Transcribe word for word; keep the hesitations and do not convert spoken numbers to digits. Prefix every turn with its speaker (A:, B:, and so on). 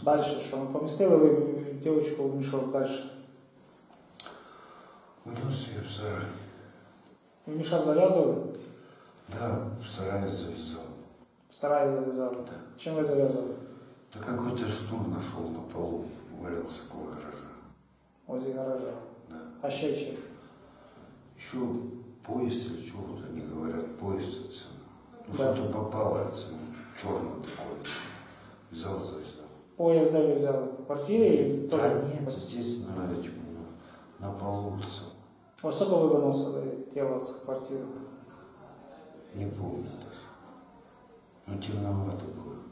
A: Дальше що? Ну, помістили ви дівчинку в мішок, дальше.
B: Вынес ее в сарай.
A: В мішок зав'язували?
B: Да, в сарае завязал.
A: В сараї зав'язали?
B: Да.
A: Чим ви зав'язали?
B: Да какой-то шнур нашел на полу, валялся около гаража.
A: Возле гаража.
B: Да.
A: А ще чим?
B: Еще пояс или что, вот они говорят, пояс это, ну
A: Да.
B: что-то попало, это, черное такое, взял, завязал.
A: Пояс де ви взяли? В квартирі?
B: Да
A: Тоже?
B: нет, здесь на, этим, на, на полу улице.
A: Особо ви виносили тіло з квартири?
B: Не помню даже. Ну темновато было.